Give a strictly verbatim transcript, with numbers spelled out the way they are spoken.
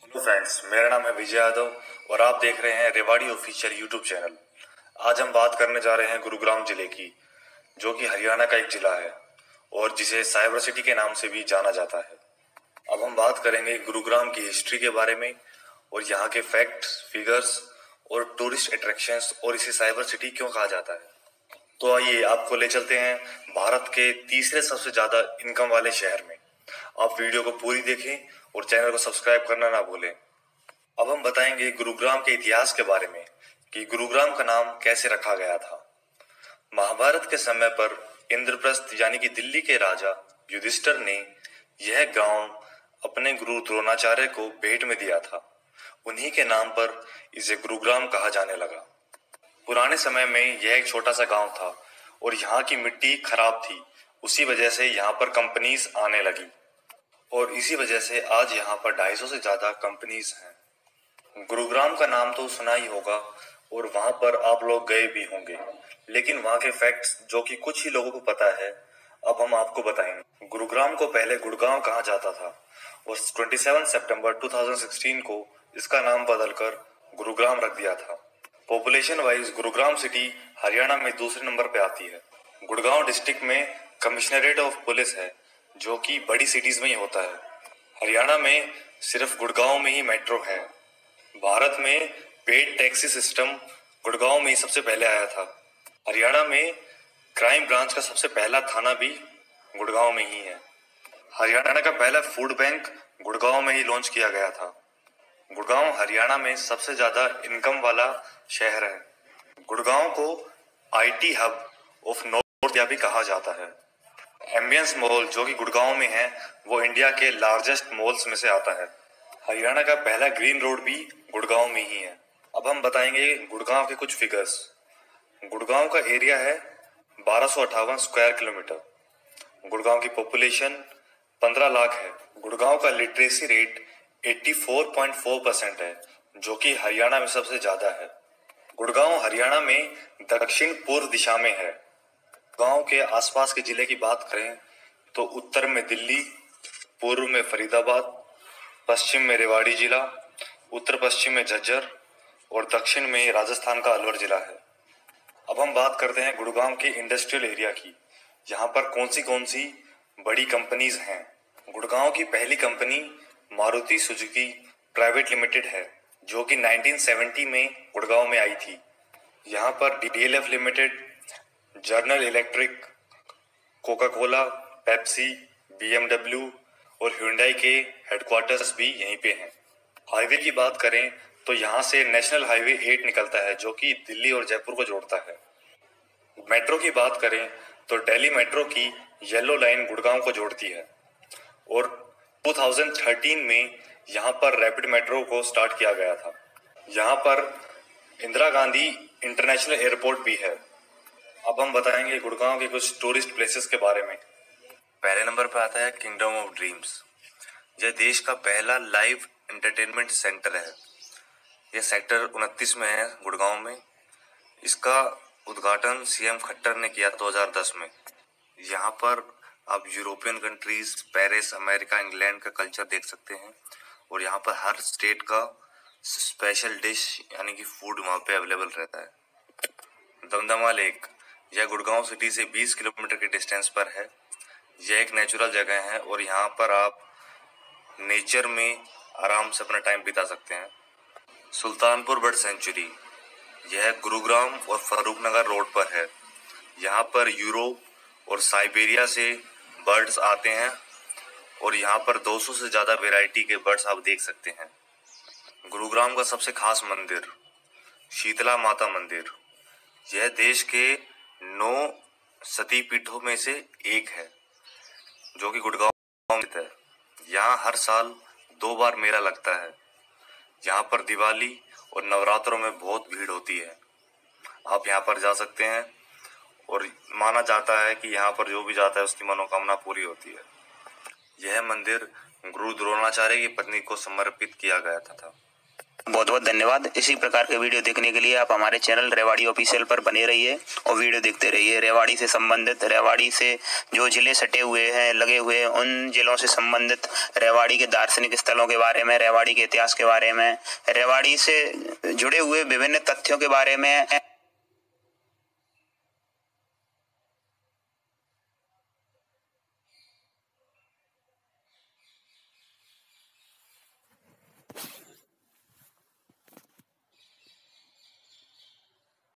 Hello friends, मेरा नाम है विजय यादव और आप देख रहे हैं रेवाड़ी ऑफिशियल यूट्यूब चैनल। आज हम बात करने जा रहे हैं गुरुग्राम जिले की, जो कि हरियाणा का एक जिला है और जिसे साइबर सिटी के नाम से भी जाना जाता है। अब हम बात करेंगे गुरुग्राम की हिस्ट्री के बारे में और यहाँ के फैक्ट्स, फिगर्स और टूरिस्ट अट्रैक्शंस और इसे साइबर सिटी क्यों कहा जाता है। तो आइए आपको ले चलते हैं भारत के तीसरे सबसे ज्यादा इनकम वाले शहर में। आप वीडियो को पूरी देखें और चैनल को सब्सक्राइब करना ना भूलें। अब हम बताएंगे गुरुग्राम के इतिहास के बारे में कि गुरुग्राम का नाम कैसे रखा गया था। महाभारत के समय पर इंद्रप्रस्थ यानी कि दिल्ली के राजा युधिष्ठिर ने यह गांव अपने गुरु द्रोणाचार्य को भेंट में दिया था। उन्हीं के नाम पर इसे गुरुग्राम कहा जाने लगा। पुराने समय में यह एक छोटा सा गांव था और यहाँ की मिट्टी खराब थी। उसी वजह से यहाँ पर कंपनीज आने लगी और इसी वजह से आज यहाँ पर ढाई सौ से ज्यादा कंपनीज हैं। गुरुग्राम का नाम तो सुना ही होगा और वहां पर आप लोग गए भी होंगे, लेकिन वहां के फैक्ट्स जो कि कुछ ही लोगों को पता है, अब हम आपको बताएंगे। गुरुग्राम को पहले गुड़गांव कहा जाता था और सत्ताईस सितंबर दो हज़ार सोलह को इसका नाम बदलकर गुरुग्राम रख दिया था। Population wise Gurugram city Haryana में दूसरे नंबर पे आती है। गुड़गांव डिस्ट्रिक्ट में कमिश्नरेट ऑफ पुलिस है, जो कि बड़ी सिटीज में ही होता है। हरियाणा में सिर्फ गुड़गांव में ही मेट्रो है। भारत में पेड टैक्सी सिस्टम गुड़गांव में ही सबसे पहले आया था। हरियाणा में क्राइम ब्रांच का सबसे पहला थाना भी गुड़गांव में ही है। हरियाणा का पहला फूड बैंक गुड़गांव में ही लॉन्च किया गया था। गुड़गांव हरियाणा में सबसे ज्यादा इनकम वाला शहर है। गुड़गांव को IT hub of North India भी कहा जाता है। एम्बियंस मॉल जो कि गुड़गांव में है, वो इंडिया के लार्जेस्ट मॉल्स में से आता है। हरियाणा का पहला ग्रीन रोड भी गुड़गांव में ही है। अब हम बताएंगे गुड़गांव के कुछ फिगर्स। गुड़गांव का एरिया है बारह सौ अट्ठावन स्क्वायर किलोमीटर। गुड़गांव की पॉपुलेशन पंद्रह लाख है। गुड़गांव का लिटरेसी रेट चौरासी पॉइंट चार परसेंट है, जो कि हरियाणा में सबसे ज्यादा है। गुड़गांव हरियाणा में दक्षिण पूर्व दिशा में है। गांव के आसपास के जिले की बात करें तो उत्तर में दिल्ली, पूर्व में फरीदाबाद, पश्चिम में रेवाड़ी जिला, उत्तर पश्चिम में झज्जर और दक्षिण में राजस्थान का अलवर जिला है। अब हम बात करते हैं गुड़गांव के इंडस्ट्रियल एरिया की। यहाँ पर कौन सी कौन सी बड़ी कंपनीज हैं। गुड़गांव की पहली company Maruti Suzuki private limited है, जो कि उन्नीस सौ सत्तर में गुड़गांव में आई थी। यहाँ पर DLF limited, General Electric, Coca Cola, Pepsi, BMW और ह्युंडई के हेडक्वार्टर्स भी यहीं पे हैं। हाईवे की बात करें तो यहाँ से नेशनल हाईवे आठ निकलता है, जो कि दिल्ली और जयपुर को जोड़ता है। मेट्रो की बात करें तो दिल्ली मेट्रो की येलो लाइन गुड़गांव को जोड़ती है और दो हज़ार तेरह में यहाँ पर रैपिड मेट्रो को स्टार्ट किया गया था। यहाँ पर इंदिरा गांधी इंटरनेशनल एयरपोर्ट भी है। अब हम बताएंगे गुड़गांव के कुछ टूरिस्ट प्लेसेस के बारे में। पहले नंबर पर आता है किंगडम ऑफ ड्रीम्स। यह देश का पहला लाइव एंटरटेनमेंट सेंटर है। यह सेक्टर उनतीस में है गुड़गांव में। इसका उद्घाटन सीएम खट्टर ने किया दो हज़ार दस में। यहाँ पर आप European countries, Paris, America, England का कल्चर देख सकते हैं और यहाँ पर हर स्टेट का स्पेशल डिश यानी कि फूड वहाँ पे अवेलेबल रहता है। दमदमा लेक, यह गुड़गांव सिटी से बीस किलोमीटर के डिस्टेंस पर है। यह एक नेचुरल जगह है और यहाँ पर आप नेचर में आराम से अपना टाइम बिता सकते हैं। सुल्तानपुर बर्ड सेंचुरी, यह गुरुग्राम और फरूखनगर रोड पर है। यहाँ पर यूरोप और साइबेरिया से बर्ड्स आते हैं और यहाँ पर दो सौ से ज्यादा वैरायटी के बर्ड्स आप देख सकते हैं। गुरुग्राम का सबसे खास मंदिर शीतला माता मंदिर, यह देश के नौ सती पीठों में से एक है, जो कि गुड़गांव में है। यहाँ हर साल दो बार मेला लगता है। यहाँ पर दिवाली और नवरात्रों में बहुत भीड़ होती है। आप यहाँ पर जा सकते हैं और माना जाता है कि यहाँ पर जो भी जाता है उसकी मनोकामना पूरी होती है। यह मंदिर गुरु द्रोणाचार्य की पत्नी को समर्पित किया गया था। बहुत बहुत धन्यवाद। इसी प्रकार के वीडियो देखने के लिए आप हमारे चैनल रेवाड़ी ऑफिशियल पर बने रहिए और वीडियो देखते रहिए। रेवाड़ी से संबंधित, रेवाड़ी से जो जिले सटे हुए हैं, लगे हुए हैं, उन जिलों से संबंधित रेवाड़ी के दार्शनिक स्थलों के बारे में, रेवाड़ी के इतिहास के बारे में, रेवाड़ी से जुड़े हुए विभिन्न तथ्यों के बारे में